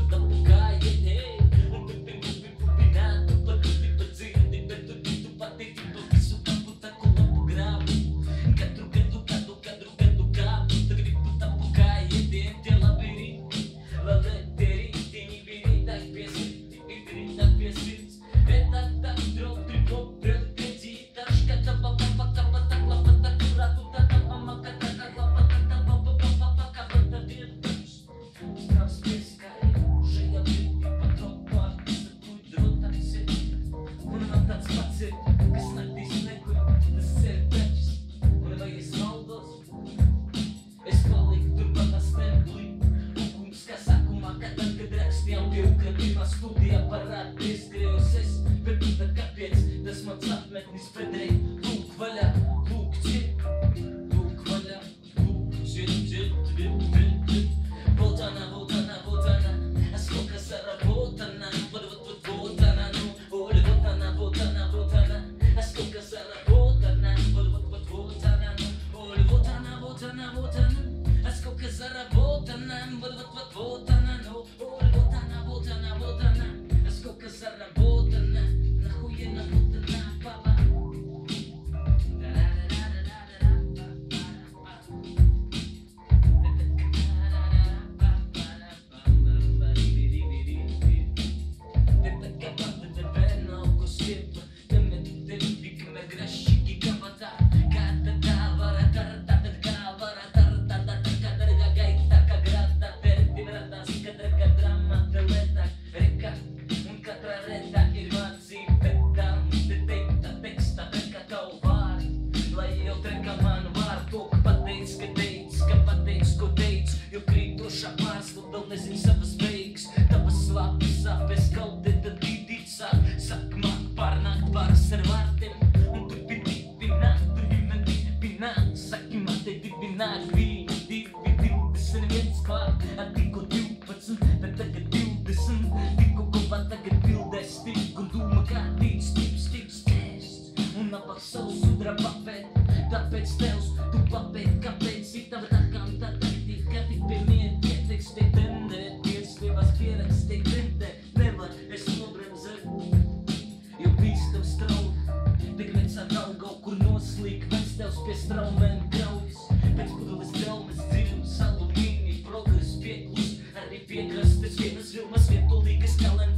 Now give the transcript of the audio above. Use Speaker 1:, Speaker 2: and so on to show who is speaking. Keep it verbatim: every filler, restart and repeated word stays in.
Speaker 1: Studija parādīs griezes, bet tu tā kāpēc tas mans apmetnis pedrei. Lūk vaļā, lūk cip, lūk vaļā, lūk cip, cip, cip, cip, cip. Вот она, вот она, вот она, а сколько заработана, вот, вот, вот, вот она, ну, Оль, вот она, вот она, вот она, а сколько заработана, вот, вот, вот, вот она, ну, Оль, вот она, вот она, вот она, а сколько заработана, вот, вот, вот, вот она, ну, Оль, вот она, вот она, вот она, а сколько заработана, нахуя намотана, папа. Nezinu savas beigas, tavas slāpes sāpes kaut tad dīdīt sāk. Sāk māk pārnākt varas ar vārtiem, un tu pi dibināt, tu vina dibināt. Saki mātei dibināt, viņi divi divdesmit viens klāt. A tikko divpadsmit, bet tagad divdesmit. Tikko kopā tagad bildēs tik, un dūma kā tīts, tips, tips, tests. Un apāk savu sudra papēt, tāpēc tevs tu papēt, kāpēc ir tava tā kā un tā taktīva, kā tik pie mien pieteiks te tendēt. Pieslievās pierakst te tendē, nevar es nobremzēt, jo bīstam strauji. Tik vecā drauga, kur noslīk, vec tevs pie straumēm graujas. Pēc pudeles draumes dzirums, alumīnija, progress, pieklus, arī piekrastes vienas vilmas vietolīgas kalendārs.